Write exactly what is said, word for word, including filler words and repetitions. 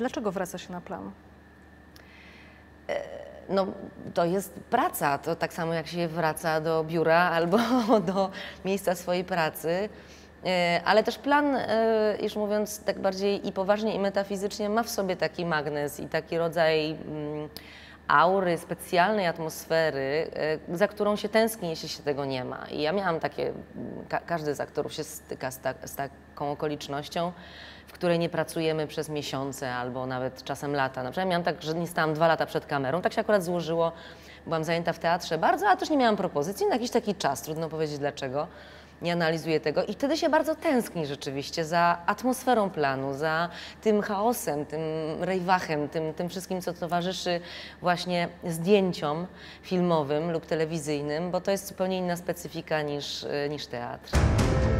Dlaczego wraca się na plan? No, to jest praca, to tak samo jak się wraca do biura albo do miejsca swojej pracy, ale też plan, już mówiąc tak bardziej i poważnie i metafizycznie, ma w sobie taki magnes i taki rodzaj aury, specjalnej atmosfery, za którą się tęskni, jeśli się tego nie ma. I ja miałam takie, ka każdy z aktorów się styka z, ta z taką okolicznością, w której nie pracujemy przez miesiące albo nawet czasem lata. Na przykład miałam tak, że nie stałam dwa lata przed kamerą, tak się akurat złożyło, byłam zajęta w teatrze bardzo, ale też nie miałam propozycji na jakiś taki czas, trudno powiedzieć dlaczego. Nie analizuję tego i wtedy się bardzo tęskni rzeczywiście za atmosferą planu, za tym chaosem, tym rejwachem, tym, tym wszystkim, co towarzyszy właśnie zdjęciom filmowym lub telewizyjnym, bo to jest zupełnie inna specyfika niż, niż teatr.